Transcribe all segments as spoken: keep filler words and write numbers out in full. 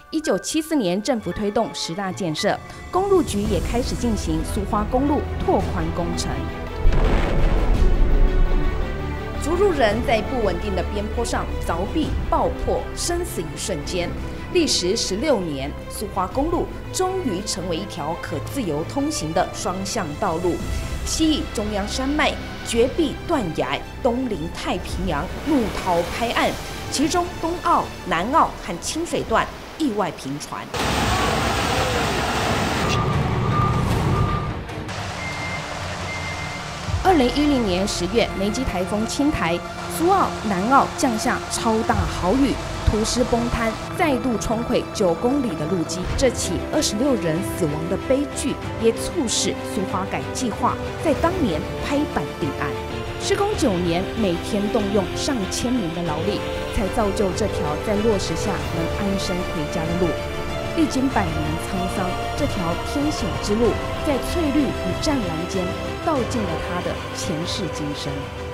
一九七四年，政府推动十大建设，公路局也开始进行苏花公路拓宽工程。逐鹿人在不稳定的边坡上凿壁爆破，生死一瞬间。历时十六年，苏花公路终于成为一条可自由通行的双向道路，西倚中央山脉，绝壁断崖，东临太平洋，怒涛拍岸。其中东澳、南澳和清水段意外频传。二零一零年十月，梅基台风侵台，苏澳、南澳降下超大豪雨。土石崩塌，再度冲溃九公里的路基。这起二十六人死亡的悲剧，也促使苏花改计划在当年拍板定案。施工九年，每天动用上千名的劳力，才造就这条在落石下能安身回家的路。历经百年沧桑，这条天险之路，在翠绿与湛蓝间，道尽了它的前世今生。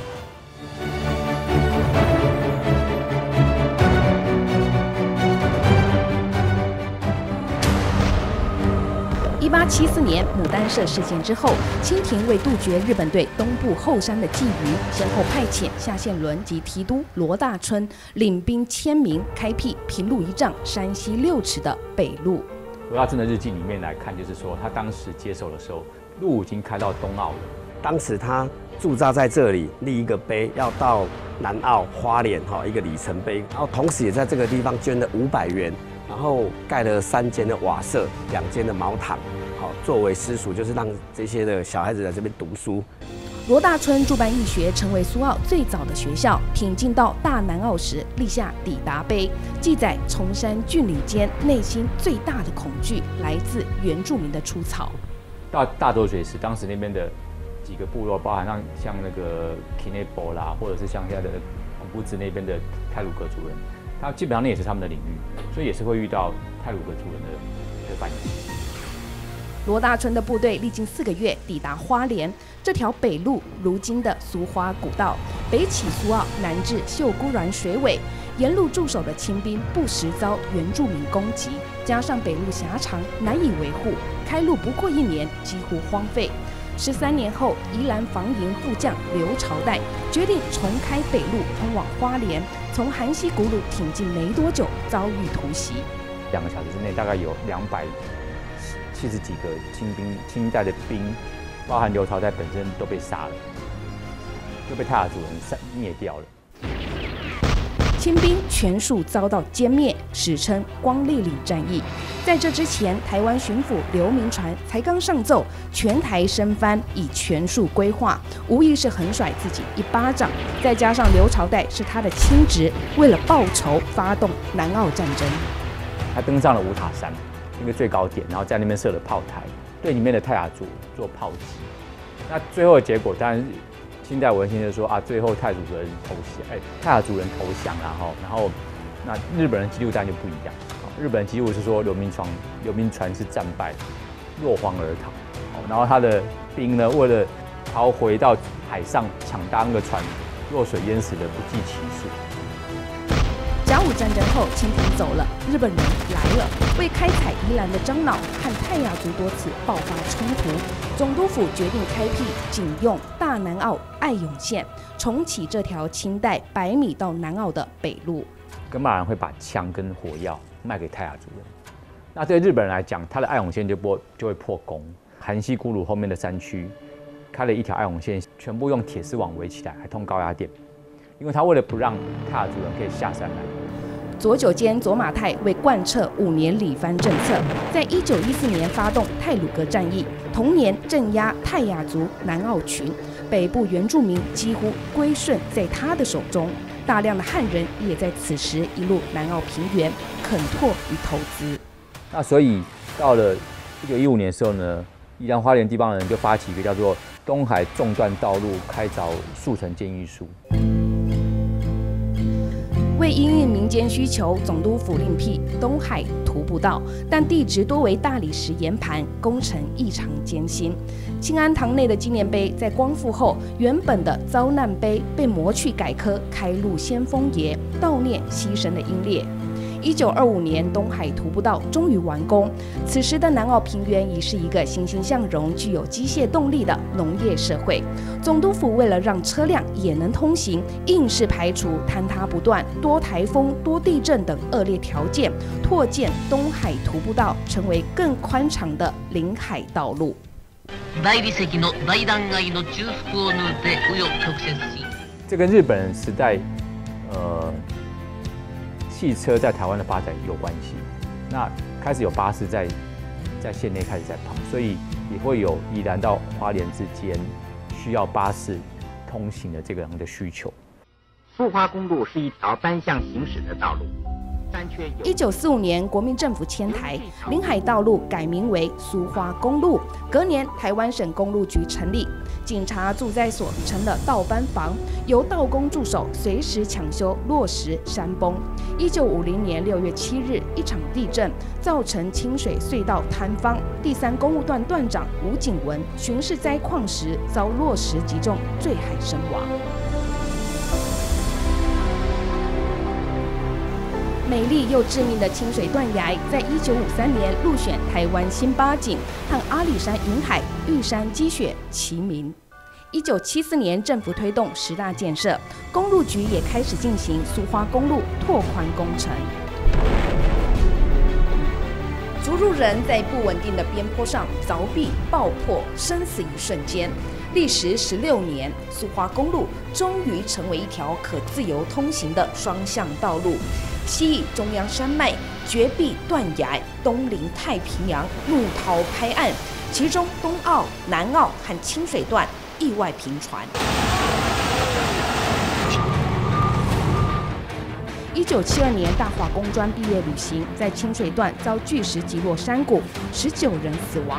一八七四年牡丹社事件之后，清廷为杜绝日本对东部后山的觊觎，先后派遣夏宪伦及提督罗大春领兵千名，开辟平路一丈、山西六尺的北路。 罗大春的日记里面来看，就是说他当时接手的时候，路已经开到东澳了。 当时他驻扎在这里，立一个碑，要到南澳花莲哈一个里程碑，然后同时也在这个地方捐了五百元。然后盖了三间的瓦舍，两间的茅堂，好作为私塾，就是让这些的小孩子在这边读书。 罗大春驻办义学，成为苏澳最早的学校。挺进到大南澳时，立下抵达碑，记载崇山峻岭间内心最大的恐惧来自原住民的出草。 到大洲水时，当时那边的几个部落，包含像像那个 Kinebo 啦，或者是像现在的古布兹那边的泰鲁格族人。他基本上那也是他们的领域，所以也是会遇到太鲁阁族人的的反击。 罗大春的部队历经四个月抵达花莲，这条北路如今的苏花古道，北起苏澳，南至秀姑峦水尾，沿路驻守的清兵不时遭原住民攻击，加上北路狭长难以维护，开路不过一年，几乎荒废。十三年后，宜兰防营副将刘朝岱决定重开北路通往花莲，从韩溪古鲁挺进没多久，遭遇突袭。 两个小时之内，大概有两百七十几个清兵、清代的兵，包含刘朝岱本身都被杀了，就被泰雅族人灭掉了。 清兵全数遭到歼灭，史称光烈岭战役。在这之前，台湾巡抚刘铭传才刚上奏，全台升藩已全数规划，无疑是横甩自己一巴掌。再加上刘朝岱是他的亲侄，为了报仇，发动南澳战争。 他登上了五塔山一个最高点，然后在那边设了炮台，对里面的泰雅族做炮击。那最后的结果当然是。清代文献就说啊，最后泰族人投降，哎，泰雅族人投降啦，哈，然后那日本人记录当然就不一样，日本人记录是说刘铭传刘铭传是战败，落荒而逃，然后他的兵呢为了逃回到海上抢搭那个船，落水淹死的不计其数。 甲午战争后，清廷走了，日本人来了。为开采宜兰的樟脑和泰雅族多次爆发冲突，总督府决定开辟仅用大南澳爱永线，重启这条清代百米到南澳的北路。 噶玛兰会把枪跟火药卖给泰雅族人，那对日本人来讲，他的爱永线就不就会破功。韩溪古鲁后面的山区开了一条爱永线，全部用铁丝网围起来，还通高压电。因为他为了不让泰雅族人可以下山来， 左九间左马太为贯彻五年理番政策，在一九一四年发动太鲁阁战役，同年镇压泰雅族南澳群，北部原住民几乎归顺在他的手中，大量的汉人也在此时一路南澳平原垦拓与投资。 那所以到了一九一五年的时候呢，宜兰花莲地方人就发起一个叫做东海纵断道路开凿速成建议书。 为因应民间需求，总督府另辟东海徒步道，但地质多为大理石岩盘，工程异常艰辛。清安堂内的纪念碑在光复后，原本的遭难碑被磨去改刻开路先锋爷，悼念牺牲的英烈。 一九二五年，东海徒步道终于完工。此时的南澳平原已是一个欣欣向荣、具有机械动力的农业社会。总督府为了让车辆也能通行，硬是排除坍塌不断、多台风、多地震等恶劣条件，拓建东海徒步道，成为更宽敞的临海道路。 大理石の大断崖の中腹を縫って紆余曲折し。 这跟日本人时代，呃。汽车在台湾的发展有关系，那开始有巴士在在县内开始在跑，所以也会有宜兰到花莲之间需要巴士通行的这个样的需求。 苏花公路是一条单向行驶的道路。 一九四五年，国民政府迁台，临海道路改名为苏花公路。隔年，台湾省公路局成立，警察驻在所成了道班房，由道工驻守，随时抢修落石、山崩。一九五零年六月七日，一场地震造成清水隧道坍方，第三公路段段长吴景文巡视摘矿时遭落石击中，坠海身亡。美丽又致命的清水断崖，在一九五三年入选台湾新八景，和阿里山云海、玉山积雪齐名。一九七四年，政府推动十大建设，公路局也开始进行苏花公路拓宽工程。逐鹿人在不稳定的边坡上凿壁爆破，生死一瞬间。历时十六年，苏花公路终于成为一条可自由通行的双向道路。西倚中央山脉，绝壁断崖，东临太平洋，怒涛拍岸。其中东澳、南澳和清水段意外频传。一九七二年，大华工专毕业旅行，在清水段遭巨石击落山谷，十九人死亡。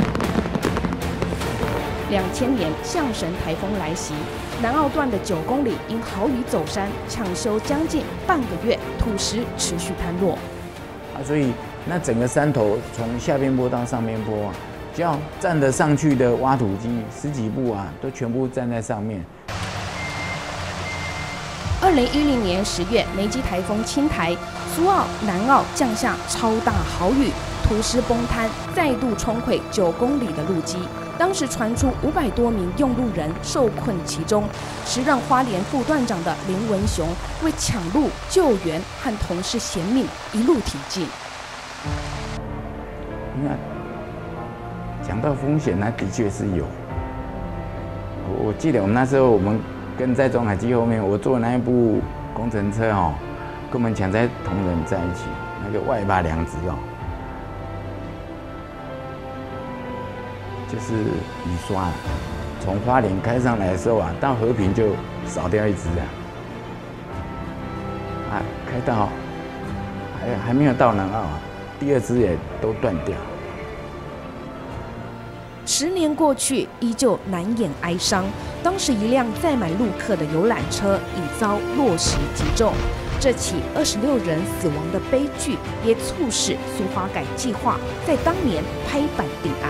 两千年，象神台风来袭，南澳段的九公里因豪雨走山，抢修将近半个月，土石持续坍落。 啊，所以那整个山头从下边坡到上边坡啊，只要站得上去的挖土机，十几部啊，都全部站在上面。 二零一零年十月，梅基台风侵台，苏澳、南澳降下超大豪雨，土石崩塌，再度冲毁九公里的路基。当时传出五百多名用路人受困其中，时任花莲副段长的林文雄为抢路救援和同事衔命一路挺进。 你看，讲到风险，那的确是有。我我记得我们那时候，我们跟在中海基后面，我坐那一部工程车哦，跟我们抢灾同仁在一起，那个外八良子哦。就是雨刷，从花莲开上来的时候啊，到和平就少掉一只啊，啊，开到还还没有到南澳啊，第二只也都断掉。 十年过去，依旧难掩哀伤。当时一辆载满陆客的游览车已遭落石击中，这起二十六人死亡的悲剧，也促使苏花改计划在当年拍板定案。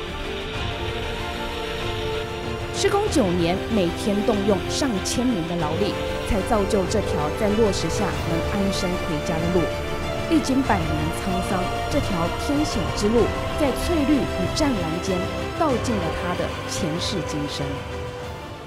施工九年，每天动用上千名的劳力，才造就这条在落石下能安身回家的路。历经百年沧桑，这条天险之路，在翠绿与湛蓝间，道尽了它的前世今生。